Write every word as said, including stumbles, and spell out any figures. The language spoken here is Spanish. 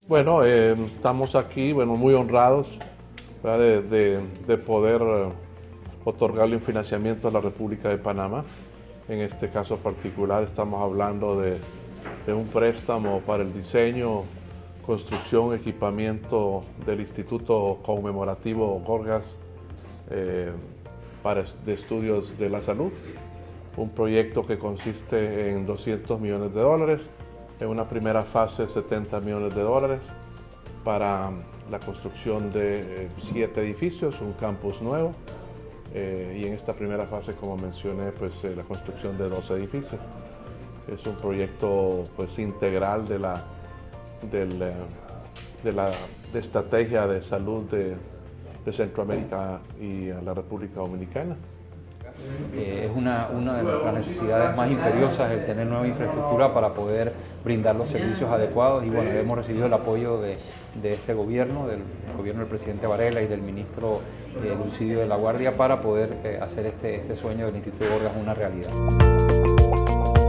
Bueno, eh, estamos aquí, bueno, muy honrados de, de, de poder eh, otorgarle un financiamiento a la República de Panamá. En este caso particular estamos hablando de, de un préstamo para el diseño, construcción, equipamiento del Instituto Conmemorativo Gorgas eh, para, de Estudios de la Salud. Un proyecto que consiste en doscientos millones de dólares, en una primera fase setenta millones de dólares para la construcción de eh, siete edificios, un campus nuevo, eh, y en esta primera fase, como mencioné, pues eh, la construcción de dos edificios. Es un proyecto pues integral de la, del, eh, de la de estrategia de salud de, de Centroamérica y la República Dominicana. Eh, es una, una de nuestras necesidades más imperiosas el tener nueva infraestructura para poder brindar los servicios adecuados y bueno, hemos recibido el apoyo de, de este gobierno, del gobierno del presidente Varela y del ministro eh, Dulcidio de la Guardia para poder eh, hacer este, este sueño del Instituto Gorgas una realidad.